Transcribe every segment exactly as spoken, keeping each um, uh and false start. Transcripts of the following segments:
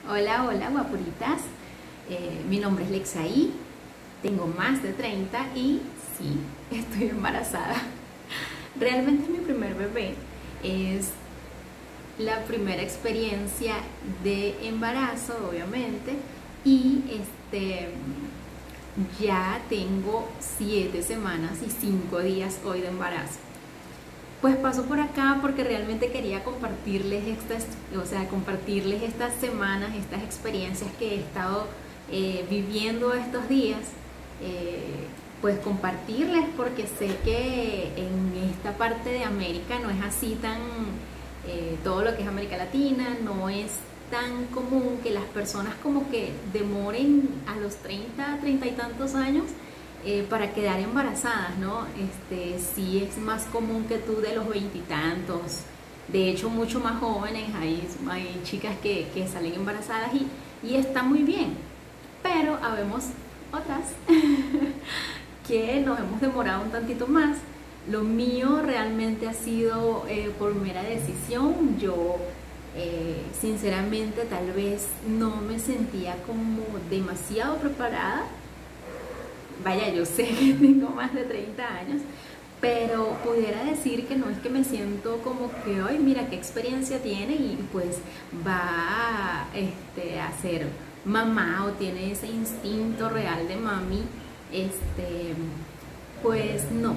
Hola, hola, guapuritas. Eh, mi nombre es Lexaí, tengo más de treinta y sí, estoy embarazada. Realmente es mi primer bebé, es la primera experiencia de embarazo, obviamente, y este ya tengo siete semanas y cinco días hoy de embarazo. Pues paso por acá porque realmente quería compartirles estas, o sea, compartirles estas semanas, estas experiencias que he estado eh, viviendo estos días. Eh, pues compartirles porque sé que en esta parte de América no es así tan, eh, todo lo que es América Latina, no es tan común que las personas como que demoren a los treinta, treinta y tantos años eh, para quedar embarazadas, ¿no? Este, sí es más común que tú de los veintitantos, de hecho mucho más jóvenes, hay, hay chicas que, que salen embarazadas y, y está muy bien, pero habemos otras que nos hemos demorado un tantito más. Lo mío realmente ha sido eh, por mera decisión. Yo eh, sinceramente tal vez no me sentía como demasiado preparada. Vaya, yo sé que tengo más de treinta años, pero pudiera decir que no es que me siento como que, ay, mira qué experiencia tiene y pues va a, este, a ser mamá o tiene ese instinto real de mami. Este, pues no,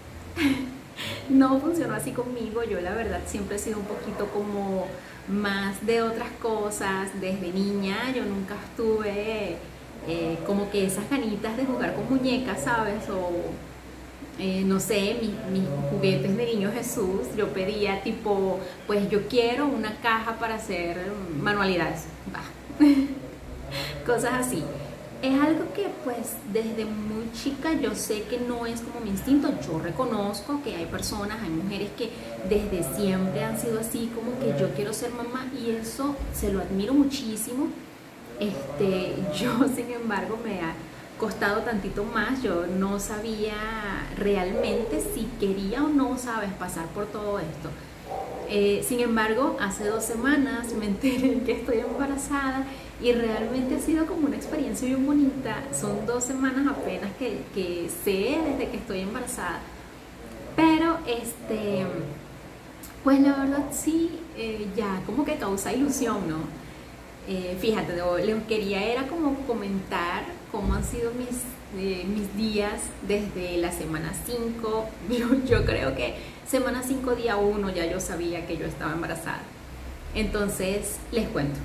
no funcionó así conmigo. Yo la verdad siempre he sido un poquito como más de otras cosas. Desde niña yo nunca estuve eh, como que esas ganitas de jugar con muñecas, ¿sabes? O eh, no sé, mis, mis juguetes de niño Jesús, yo pedía tipo, pues yo quiero una caja para hacer manualidades, bah. Cosas así. Es algo que pues desde muy chica yo sé que no es como mi instinto. Yo reconozco que hay personas, hay mujeres que desde siempre han sido así, como que yo quiero ser mamá, y eso se lo admiro muchísimo. Este, yo sin embargo me ha costado tantito más. Yo no sabía realmente si quería o no, sabes, pasar por todo esto. Eh, sin embargo, hace dos semanas me enteré que estoy embarazada y realmente ha sido como una experiencia bien bonita. Son dos semanas apenas que, que sé desde que estoy embarazada, pero este, pues la verdad sí, eh, ya como que causa ilusión, ¿no? Eh, fíjate, lo que quería era como comentar cómo han sido mis, eh, mis días desde la semana cinco. Yo, yo creo que semana cinco, día uno, ya yo sabía que yo estaba embarazada. Entonces, les cuento.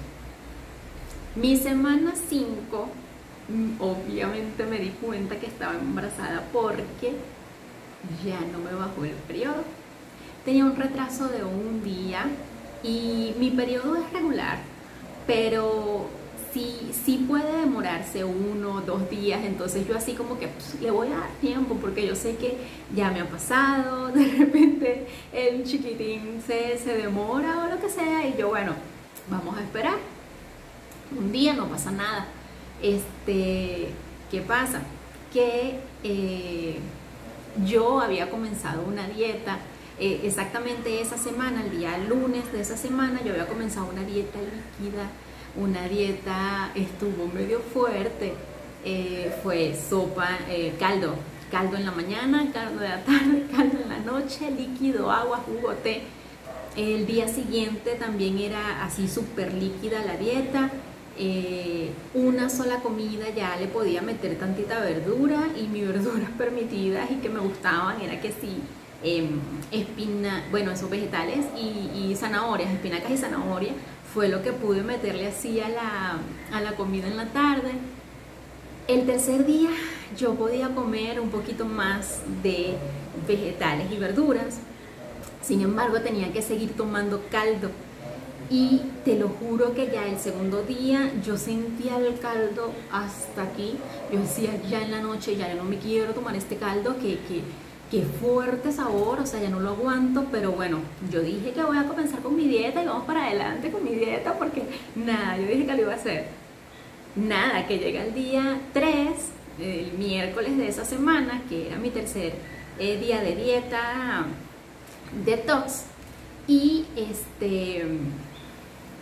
Mi semana cinco, obviamente me di cuenta que estaba embarazada porque ya no me bajó el periodo. Tenía un retraso de un día y mi periodo es regular, pero sí, sí puede demorarse uno o dos días. Entonces yo así como que pues, le voy a dar tiempo porque yo sé que ya me ha pasado, de repente el chiquitín se, se demora o lo que sea, y yo, bueno, vamos a esperar un día, no pasa nada. Este, ¿qué pasa? Que eh, yo había comenzado una dieta eh, exactamente esa semana, el día lunes de esa semana, yo había comenzado una dieta líquida, una dieta, estuvo medio fuerte. Eh, fue sopa, eh, caldo, caldo en la mañana, caldo de la tarde, caldo en la noche, líquido, agua, jugo, té. El día siguiente también era así súper líquida la dieta. Eh, una sola comida ya le podía meter tantita verdura, y mis verduras permitidas y que me gustaban era que sí, eh, espina, bueno, esos vegetales y, y zanahorias, espinacas y zanahoria fue lo que pude meterle así a la, a la comida en la tarde. El tercer día yo podía comer un poquito más de vegetales y verduras, sin embargo tenía que seguir tomando caldo. Y te lo juro que ya el segundo día yo sentía el caldo hasta aquí. Yo decía, ya en la noche, ya no me quiero tomar este caldo, que, que, que fuerte sabor, o sea, ya no lo aguanto. Pero bueno, yo dije que voy a comenzar con mi dieta y vamos para adelante con mi dieta, porque nada, yo dije que lo iba a hacer. Nada, que llega el día tres, el miércoles de esa semana, que era mi tercer eh, día de dieta detox, y este...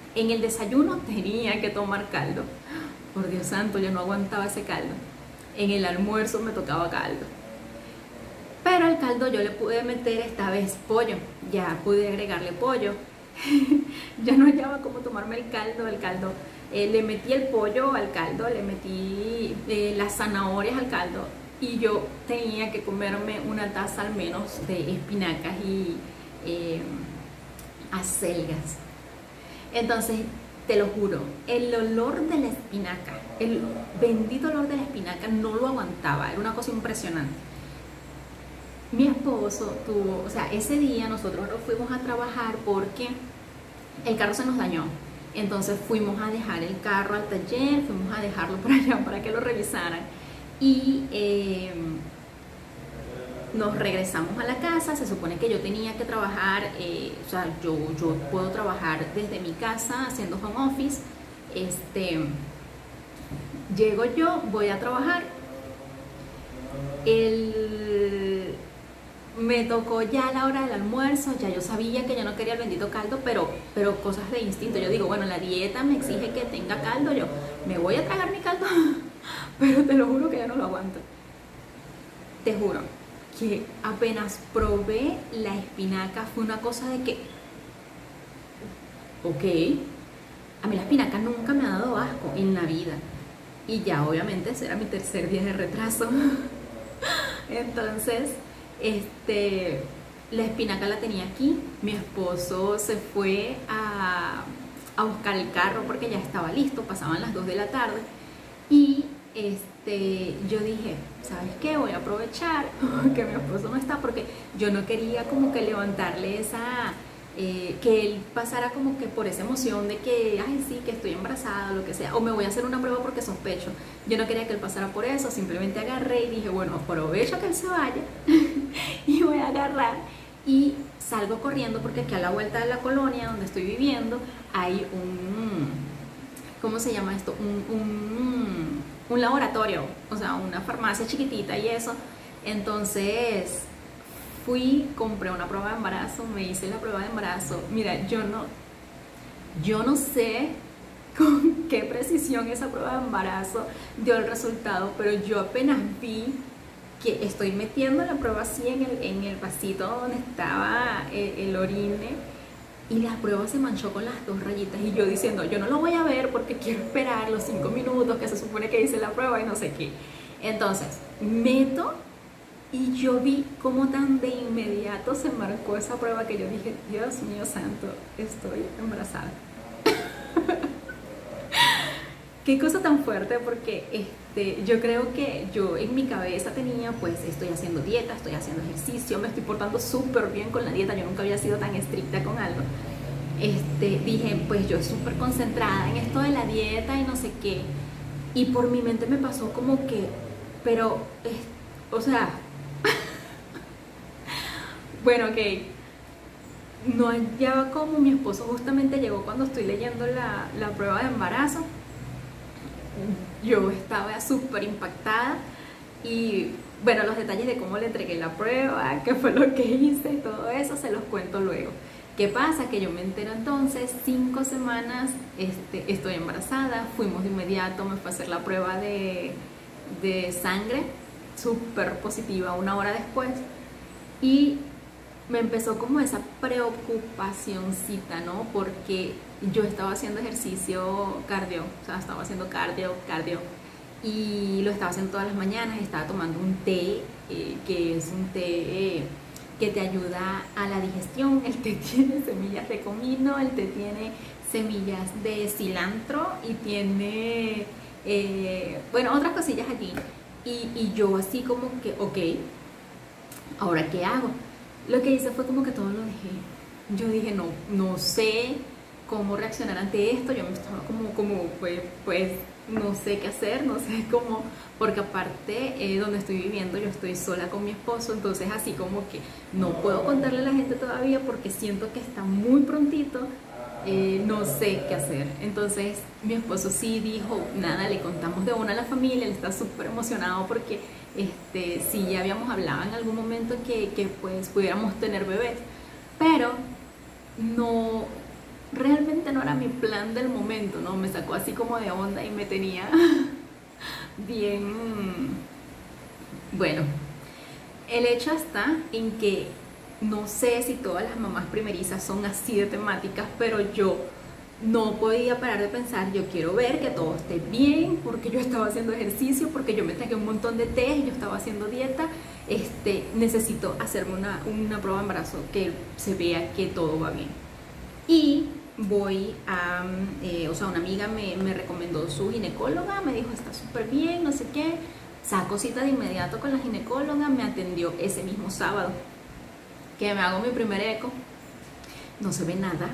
En el desayuno tenía que tomar caldo. Por Dios santo, yo no aguantaba ese caldo. En el almuerzo me tocaba caldo. Pero al caldo yo le pude meter esta vez pollo. Ya pude agregarle pollo. Ya no hallaba cómo tomarme el caldo. El caldo eh, le metí el pollo al caldo, le metí eh, las zanahorias al caldo. Y yo tenía que comerme una taza al menos de espinacas y eh, acelgas. Entonces, te lo juro, el olor de la espinaca, el bendito olor de la espinaca no lo aguantaba, era una cosa impresionante. Mi esposo tuvo, o sea, ese día nosotros nos fuimos a trabajar porque el carro se nos dañó. Entonces fuimos a dejar el carro al taller, fuimos a dejarlo por allá para que lo revisaran. Y eh, nos regresamos a la casa. Se supone que yo tenía que trabajar, eh, o sea, yo, yo puedo trabajar desde mi casa haciendo home office. Este, llego yo, voy a trabajar. El, me tocó ya la hora del almuerzo, ya yo sabía que yo no quería el bendito caldo, pero, pero cosas de instinto. Yo digo, bueno, la dieta me exige que tenga caldo, yo me voy a tragar mi caldo, pero te lo juro que ya no lo aguanto. Te juro que apenas probé la espinaca fue una cosa de que, ok, a mí la espinaca nunca me ha dado asco en la vida. Y ya obviamente ese era mi tercer día de retraso. Entonces, este, la espinaca la tenía aquí. Mi esposo se fue a, a buscar el carro porque ya estaba listo, pasaban las dos de la tarde. Y este, yo dije, ¿sabes qué? Voy a aprovechar que mi esposo no está porque yo no quería como que levantarle esa... Eh, que él pasara como que por esa emoción de que, ay sí, que estoy embarazada o lo que sea, o me voy a hacer una prueba porque sospecho. Yo no quería que él pasara por eso, simplemente agarré y dije, bueno, aprovecho que él se vaya y voy a agarrar y salgo corriendo porque aquí a la vuelta de la colonia donde estoy viviendo hay un, ¿cómo se llama esto? Un, un, un laboratorio, o sea, una farmacia chiquitita y eso. Entonces fui, compré una prueba de embarazo, me hice la prueba de embarazo. Mira, yo no, yo no sé con qué precisión esa prueba de embarazo dio el resultado, pero yo apenas vi que estoy metiendo la prueba así en el, en el vasito donde estaba el, el orine, y la prueba se manchó con las dos rayitas, y yo diciendo, yo no lo voy a ver porque quiero esperar los cinco minutos que se supone que hice la prueba y no sé qué. Entonces, meto y yo vi cómo tan de inmediato se marcó esa prueba que yo dije, Dios mío santo, estoy embarazada. Qué cosa tan fuerte, porque este, yo creo que yo en mi cabeza tenía, pues estoy haciendo dieta, estoy haciendo ejercicio, me estoy portando súper bien con la dieta, yo nunca había sido tan estricta con algo. Este, dije, pues yo súper concentrada en esto de la dieta y no sé qué. Y por mi mente me pasó como que, pero, es, o sea... Bueno, ok, no hallaba como. Mi esposo justamente llegó cuando estoy leyendo la, la prueba de embarazo. Yo estaba súper impactada y bueno, los detalles de cómo le entregué la prueba, qué fue lo que hice y todo eso se los cuento luego. ¿Qué pasa? Que yo me entero entonces, cinco semanas este, estoy embarazada, fuimos de inmediato, me fue a hacer la prueba de, de sangre, súper positiva una hora después, y me empezó como esa preocupacioncita, ¿no? Porque yo estaba haciendo ejercicio cardio, o sea, estaba haciendo cardio, cardio, y lo estaba haciendo todas las mañanas. Estaba tomando un té, eh, que es un té eh, que te ayuda a la digestión. El té tiene semillas de comino, el té tiene semillas de cilantro y tiene, eh, bueno, otras cosillas allí. Y, y yo así como que, ok, ¿ahora qué hago? Lo que hice fue como que todo lo dejé. Yo dije, no, no sé cómo reaccionar ante esto. Yo me estaba como, como pues, pues, no sé qué hacer, no sé cómo, porque aparte, eh, donde estoy viviendo, yo estoy sola con mi esposo, entonces así como que no puedo contarle a la gente todavía porque siento que está muy prontito, eh, no sé qué hacer. Entonces mi esposo sí dijo, nada, le contamos de una a la familia, él está súper emocionado porque este, sí ya habíamos hablado en algún momento que, que pues pudiéramos tener bebés, pero no, realmente no era mi plan del momento, ¿no? Me sacó así como de onda y me tenía bien... Bueno, el hecho está en que no sé si todas las mamás primerizas son así de temáticas, pero yo no podía parar de pensar, yo quiero ver que todo esté bien, porque yo estaba haciendo ejercicio, porque yo me tragué un montón de té, yo estaba haciendo dieta, este, necesito hacerme una, una prueba de embarazo que se vea que todo va bien. Y voy a, eh, o sea, una amiga me, me recomendó su ginecóloga, me dijo, está súper bien, no sé qué, saco cita de inmediato con la ginecóloga, me atendió ese mismo sábado, que me hago mi primer eco, no se ve nada.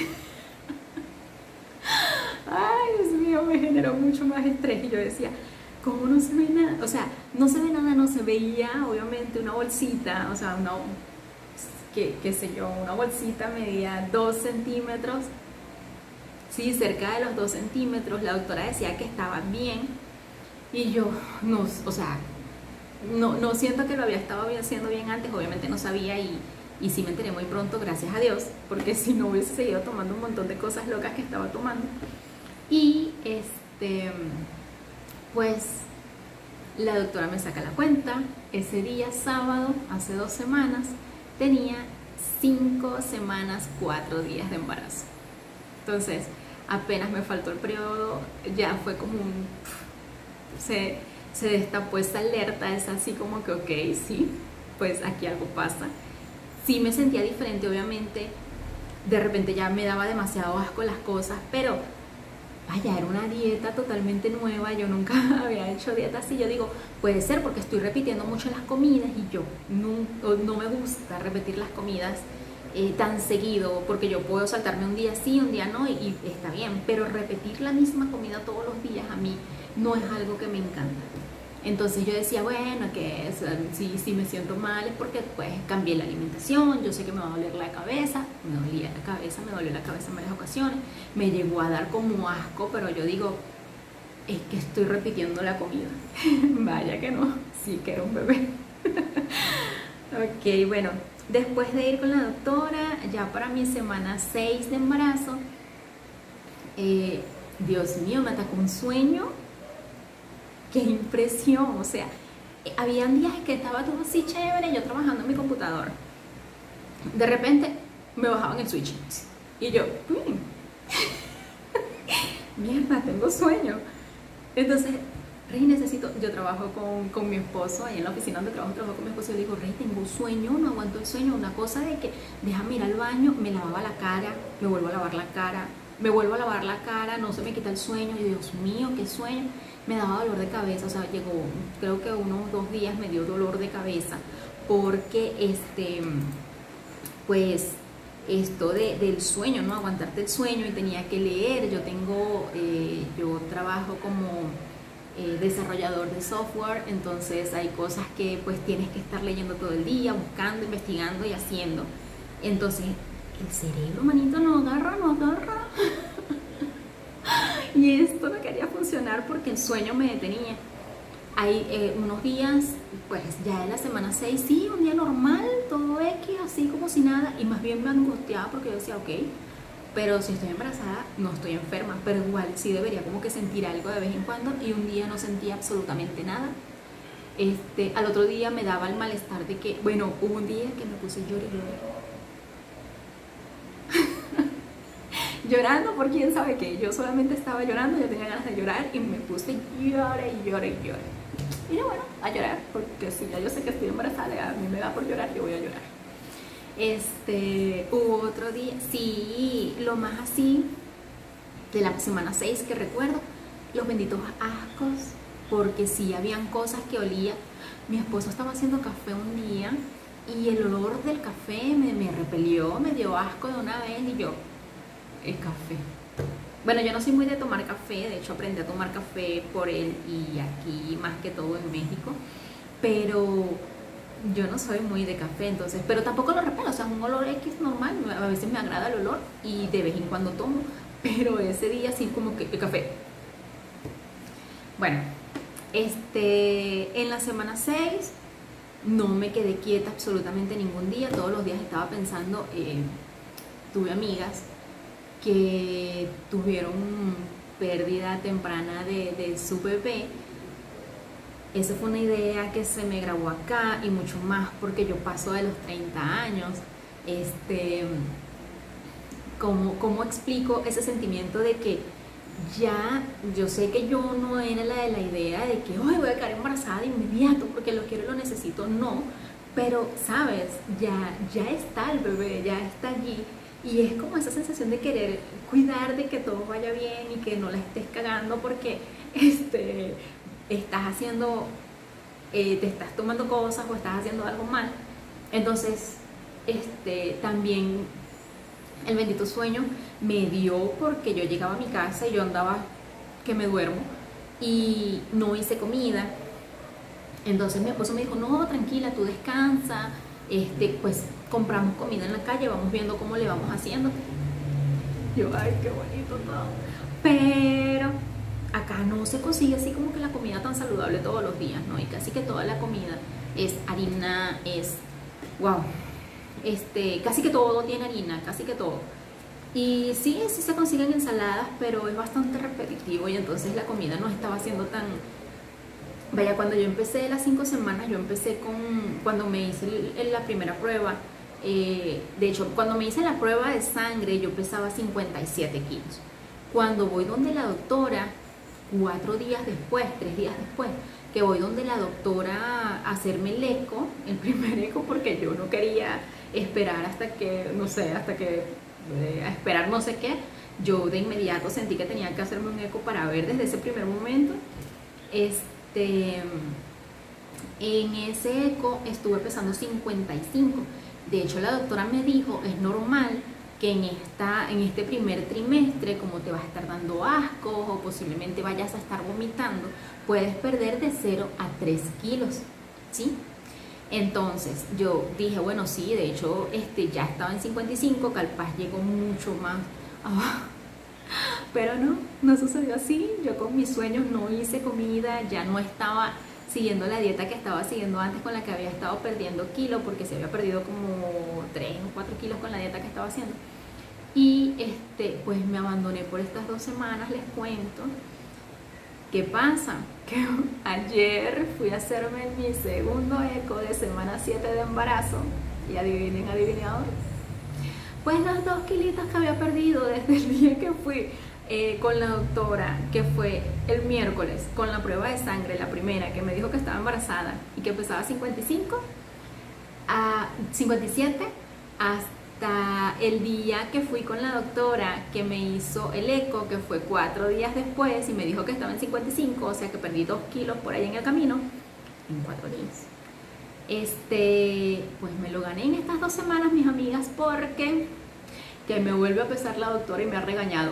Ay, Dios mío, me generó mucho más estrés y yo decía, ¿cómo no se ve nada? O sea, no se ve nada, no se veía, obviamente, una bolsita, o sea, una, qué, qué sé yo, una bolsita medía dos centímetros, sí, cerca de los dos centímetros, la doctora decía que estaba bien y yo, no, o sea, no, no siento que lo había estado haciendo bien antes, obviamente no sabía y, y sí me enteré muy pronto, gracias a Dios, porque si no hubiese seguido tomando un montón de cosas locas que estaba tomando. Y este, pues la doctora me saca la cuenta, ese día sábado, hace dos semanas, tenía cinco semanas, cuatro días de embarazo. Entonces, apenas me faltó el periodo, ya fue como un... Se, se destapó esa alerta, es así como que, ok, sí, pues aquí algo pasa. Sí me sentía diferente, obviamente, de repente ya me daba demasiado asco las cosas, pero vaya, era una dieta totalmente nueva, yo nunca había hecho dieta así. Yo digo, puede ser porque estoy repitiendo mucho las comidas y yo no, no me gusta repetir las comidas eh, tan seguido, porque yo puedo saltarme un día sí, un día no, y, y está bien, pero repetir la misma comida todos los días a mí no es algo que me encanta. Entonces yo decía, bueno, que es, si, si me siento mal es porque pues cambié la alimentación, yo sé que me va a doler la cabeza, me dolía la cabeza, me dolió la cabeza en varias ocasiones, me llegó a dar como asco, pero yo digo, es que estoy repitiendo la comida. Vaya que no, sí que era un bebé. Ok, bueno, después de ir con la doctora, ya para mi semana seis de embarazo, eh, Dios mío, me atacó un sueño. ¡Qué impresión! O sea, habían días que estaba todo así chévere, yo trabajando en mi computador. De repente me bajaban el switch y yo, mmm, mierda, tengo sueño. Entonces, Rey, necesito, yo trabajo con, con mi esposo, ahí en la oficina donde trabajo, trabajo con mi esposo, y yo digo, Rey, tengo sueño, no aguanto el sueño. Una cosa de que déjame ir al baño, me lavaba la cara, me vuelvo a lavar la cara, me vuelvo a lavar la cara, no se me quita el sueño, y Dios mío, qué sueño. Me daba dolor de cabeza, o sea, llegó, creo que unos dos días me dio dolor de cabeza, porque este, pues, esto de, del sueño, ¿no? Aguantarte el sueño, y tenía que leer. Yo tengo, eh, yo trabajo como eh, desarrollador de software, entonces hay cosas que pues tienes que estar leyendo todo el día, buscando, investigando y haciendo. Entonces, el cerebro, manito, no agarra, no agarra. Y esto no quería funcionar porque el sueño me detenía. Hay eh, unos días, pues ya en la semana seis, sí, un día normal, todo X, así como si nada, y más bien me angustiaba porque yo decía, ok, pero si estoy embarazada, no estoy enferma, pero igual sí debería como que sentir algo de vez en cuando, y un día no sentía absolutamente nada. Este, al otro día me daba el malestar de que, bueno, hubo un día que me puse llorar y llorar. Llorando por quién sabe qué, yo solamente estaba llorando, yo tenía ganas de llorar y me puse llorar y llorar y llorar. Y yo, bueno, a llorar, porque si ya yo sé que estoy embarazada, a mí me da por llorar, yo voy a llorar. Este, hubo otro día, sí, lo más así, de la semana seis que recuerdo, los benditos ascos, porque sí, habían cosas que olía. Mi esposo estaba haciendo café un día y el olor del café me, me repelió, me dio asco de una vez y yo... el café. Bueno, yo no soy muy de tomar café, de hecho aprendí a tomar café por él y aquí más que todo en México, pero yo no soy muy de café, entonces, pero tampoco lo repelo, o sea, es un olor X normal, a veces me agrada el olor y de vez en cuando tomo, pero ese día sí como que el café. Bueno, este, en la semana seis no me quedé quieta absolutamente ningún día, todos los días estaba pensando, eh, tuve amigas que tuvieron pérdida temprana de, de su bebé. Esa fue una idea que se me grabó acá y mucho más porque yo paso de los treinta años. Este, ¿cómo, cómo explico ese sentimiento de que ya, yo sé que yo no era la de la idea de que hoy voy a quedar embarazada de inmediato porque lo quiero y lo necesito? No, pero sabes, ya, ya está el bebé, ya está allí. Y es como esa sensación de querer cuidar de que todo vaya bien y que no la estés cagando porque este, estás haciendo, eh, te estás tomando cosas o estás haciendo algo mal. Entonces, este, también el bendito sueño me dio porque yo llegaba a mi casa y yo andaba que me duermo y no hice comida. Entonces mi esposo me dijo, no, tranquila, tú descansa, este, pues compramos comida en la calle, vamos viendo cómo le vamos haciendo. Yo, ay, qué bonito todo. Pero acá no se consigue así como que la comida tan saludable todos los días, ¿no? Y casi que toda la comida es harina, es, wow, este, casi que todo tiene harina, casi que todo. Y sí, sí se consiguen ensaladas, pero es bastante repetitivo y entonces la comida no estaba siendo tan... Vaya, cuando yo empecé las cinco semanas, yo empecé con, cuando me hice el, la primera prueba, eh, de hecho, cuando me hice la prueba de sangre, yo pesaba cincuenta y siete kilos. Cuando voy donde la doctora, cuatro días después, tres días después, que voy donde la doctora a hacerme el eco, el primer eco, porque yo no quería esperar hasta que, no sé, hasta que, eh, a esperar no sé qué, yo de inmediato sentí que tenía que hacerme un eco para ver desde ese primer momento. Este, en ese eco estuve pesando cincuenta y cinco. De hecho, la doctora me dijo, es normal que en, esta, en este primer trimestre, como te vas a estar dando asco o posiblemente vayas a estar vomitando, puedes perder de cero a tres kilos, ¿sí? Entonces yo dije, bueno, sí, de hecho este, ya estaba en cincuenta y cinco, capaz llegó mucho más abajo. Pero no, no sucedió así. Yo con mis sueños no hice comida, ya no estaba siguiendo la dieta que estaba siguiendo antes, con la que había estado perdiendo kilos, porque se había perdido como tres o cuatro kilos con la dieta que estaba haciendo. Y este, pues me abandoné por estas dos semanas, les cuento. ¿Qué pasa? Que ayer fui a hacerme mi segundo eco de semana siete de embarazo y adivinen, adivinador. Pues los dos kilitos que había perdido desde el día que fui eh, con la doctora, que fue el miércoles, con la prueba de sangre, la primera, que me dijo que estaba embarazada y que pesaba cincuenta y cinco a cincuenta y siete, hasta el día que fui con la doctora que me hizo el eco, que fue cuatro días después y me dijo que estaba en cincuenta y cinco, o sea que perdí dos kilos por ahí en el camino, en cuatro días. Este, pues me lo gané en estas dos semanas, mis amigas, porque que me vuelve a pesar la doctora y me ha regañado.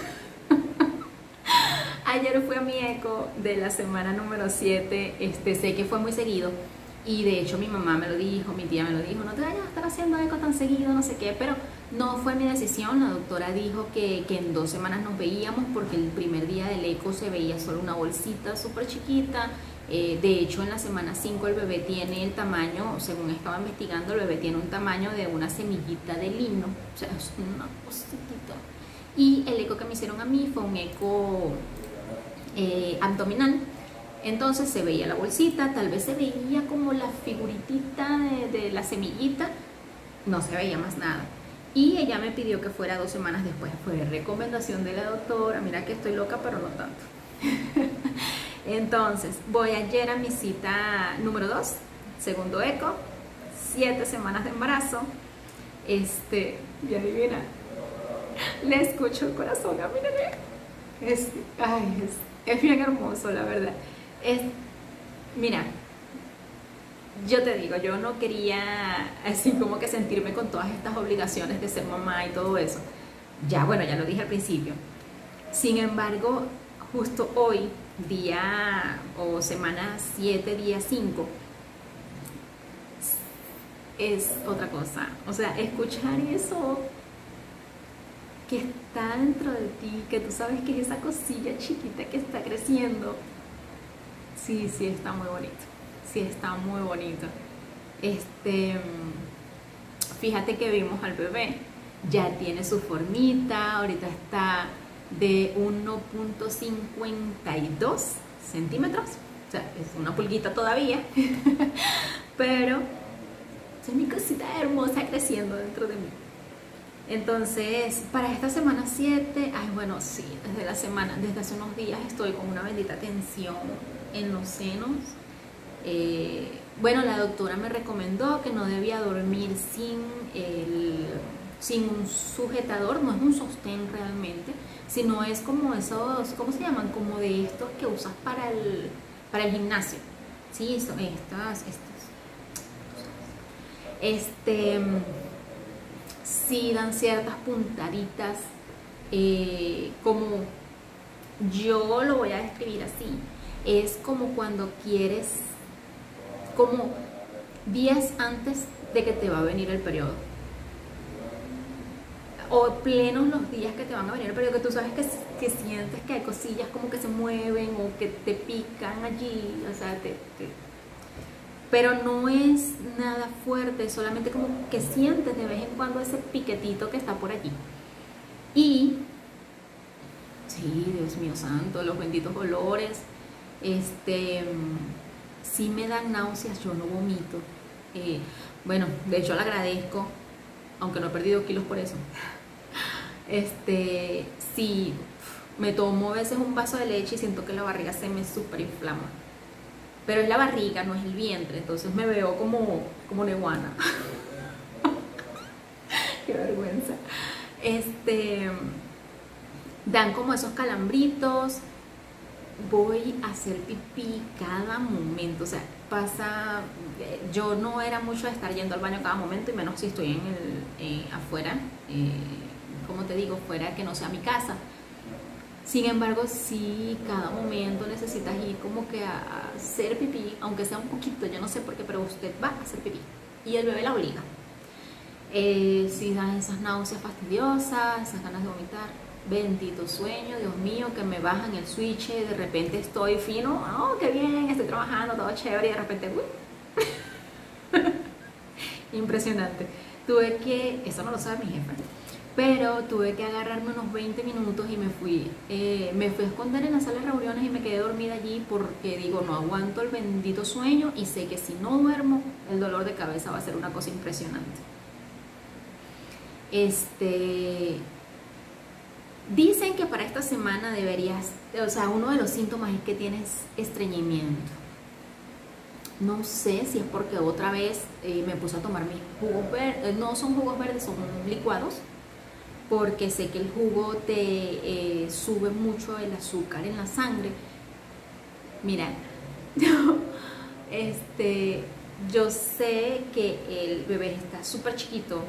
Ayer fui a mi eco de la semana número siete, este, sé que fue muy seguido y de hecho mi mamá me lo dijo, mi tía me lo dijo, no te vayas a estar haciendo eco tan seguido, no sé qué, pero no fue mi decisión. La doctora dijo que, que en dos semanas nos veíamos porque el primer día del eco se veía solo una bolsita súper chiquita. Eh, de hecho, en la semana cinco el bebé tiene el tamaño, según estaba investigando, el bebé tiene un tamaño de una semillita de lino, o sea, es una cosita. Y el eco que me hicieron a mí fue un eco eh, abdominal, entonces se veía la bolsita, tal vez se veía como la figuritita de, de la semillita, no se veía más nada. Y ella me pidió que fuera dos semanas después, fue recomendación de la doctora, mira que estoy loca, pero no tanto. Entonces, voy ayer a mi cita número dos, segundo eco, siete semanas de embarazo. Este, y adivina, le escucho el corazón a mi bebé. Es, ay, es, es bien hermoso, la verdad. Es, mira, yo te digo, yo no quería así como que sentirme con todas estas obligaciones de ser mamá y todo eso. Ya, bueno, ya lo dije al principio. Sin embargo, justo hoy, día o semana siete, día cinco, es otra cosa. O sea, escuchar eso que está dentro de ti, que tú sabes que es esa cosilla chiquita que está creciendo, sí, sí está muy bonito, sí está muy bonito. Este, fíjate que vimos al bebé ya tiene su formita, ahorita está de uno punto cincuenta y dos centímetros, o sea, es una pulguita todavía, pero es mi cosita hermosa creciendo dentro de mí. Entonces, para esta semana siete, ay, bueno, sí, desde la semana, desde hace unos días estoy con una bendita tensión en los senos. Eh, bueno, la doctora me recomendó que no debía dormir sin, el, sin un sujetador, no es un sostén realmente, sino es como esos, ¿cómo se llaman? Como de estos que usas para el, para el gimnasio. Sí, son estas, estas. Este, sí dan ciertas puntaditas, eh, como yo lo voy a describir así, es como cuando quieres, como días antes de que te va a venir el periodo, o plenos los días que te van a venir el periodo, que tú sabes que, que sientes que hay cosillas como que se mueven o que te pican allí, o sea, te, te, pero no es nada fuerte, solamente como que sientes de vez en cuando ese piquetito que está por allí. Y sí, Dios mío santo, los benditos olores, este, sí me dan náuseas, yo no vomito. Eh, bueno, de hecho le agradezco, aunque no he perdido kilos por eso. Este, sí, me tomo a veces un vaso de leche y siento que la barriga se me super inflama. Pero es la barriga, no es el vientre, entonces me veo como, como neguana. Qué vergüenza. Este, dan como esos calambritos. Voy a hacer pipí cada momento, o sea, pasa, yo no era mucho de estar yendo al baño cada momento, y menos si estoy en el, eh, afuera, eh, como te digo, fuera que no sea mi casa. Sin embargo, sí, cada momento necesitas ir como que a hacer pipí, aunque sea un poquito, yo no sé por qué, pero usted va a hacer pipí y el bebé la obliga. Eh, si dan esas náuseas fastidiosas, esas ganas de vomitar, bendito sueño, Dios mío, que me bajan el switch y de repente estoy fino, oh, qué bien, estoy trabajando, todo chévere, y de repente, uy. Impresionante. Tuve que, eso no lo sabe mi jefa, pero tuve que agarrarme unos veinte minutos y me fui, eh, me fui a esconder en la sala de reuniones y me quedé dormida allí porque digo, no aguanto el bendito sueño y sé que si no duermo, el dolor de cabeza va a ser una cosa impresionante. Este, dicen que para esta semana deberías, o sea, uno de los síntomas es que tienes estreñimiento. No sé si es porque otra vez eh, me puse a tomar mis jugos verdes, no son jugos verdes, son licuados, porque sé que el jugo te eh, sube mucho el azúcar en la sangre. Mira, este, yo sé que el bebé está súper chiquito,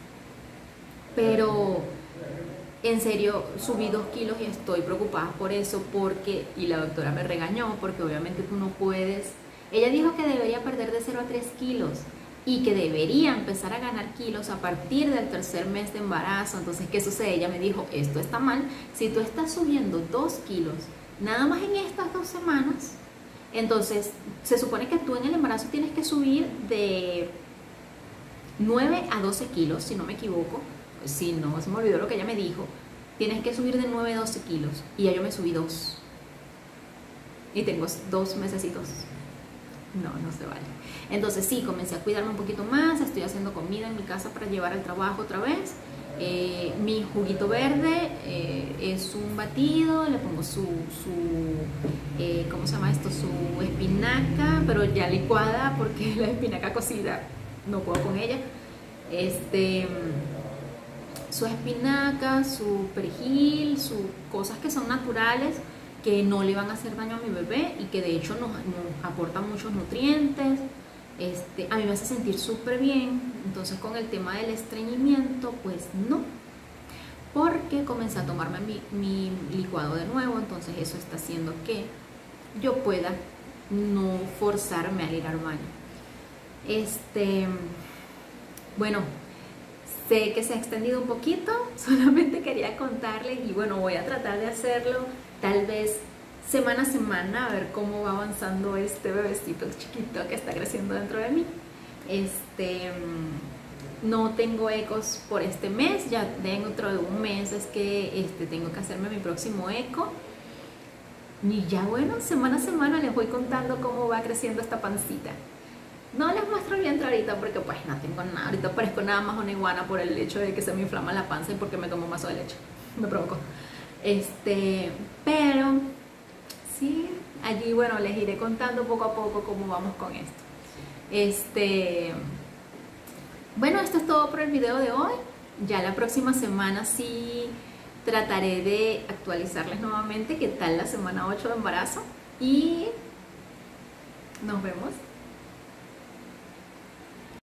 pero en serio subí dos kilos y estoy preocupada por eso, porque, y la doctora me regañó, porque obviamente tú no puedes, ella dijo que debería perder de cero a tres kilos, y que debería empezar a ganar kilos a partir del tercer mes de embarazo. Entonces, ¿qué sucede? Ella me dijo, esto está mal, si tú estás subiendo dos kilos nada más en estas dos semanas, entonces se supone que tú en el embarazo tienes que subir de nueve a doce kilos, si no me equivoco, si no, se me olvidó lo que ella me dijo, tienes que subir de nueve a doce kilos, y ya yo me subí dos, y tengo dos mesecitos. No, no se vale. Entonces sí, comencé a cuidarme un poquito más, estoy haciendo comida en mi casa para llevar al trabajo otra vez. Eh, mi juguito verde eh, es un batido, le pongo su, su eh, ¿cómo se llama esto? Su espinaca, pero ya licuada, porque la espinaca cocida no puedo con ella. Este, su espinaca, su perejil, sus cosas que son naturales, que no le van a hacer daño a mi bebé y que de hecho nos, nos aportan muchos nutrientes. Este, a mí me hace sentir súper bien. Entonces con el tema del estreñimiento, pues no, porque comencé a tomarme mi, mi licuado de nuevo, entonces eso está haciendo que yo pueda no forzarme a ir al baño. Este, bueno, sé que se ha extendido un poquito, solamente quería contarles y bueno, voy a tratar de hacerlo tal vez semana a semana, a ver cómo va avanzando este bebecito chiquito que está creciendo dentro de mí. Este, no tengo ecos por este mes, ya dentro de un mes es que este, tengo que hacerme mi próximo eco. Y ya bueno, semana a semana les voy contando cómo va creciendo esta pancita. No les muestro el vientre ahorita porque pues no tengo nada, ahorita parezco nada más una iguana por el hecho de que se me inflama la panza y porque me tomo un vaso de leche, me provocó. Este, pero sí, allí bueno, les iré contando poco a poco cómo vamos con esto. Este, bueno, esto es todo por el video de hoy. Ya la próxima semana sí trataré de actualizarles nuevamente qué tal la semana ocho de embarazo y nos vemos.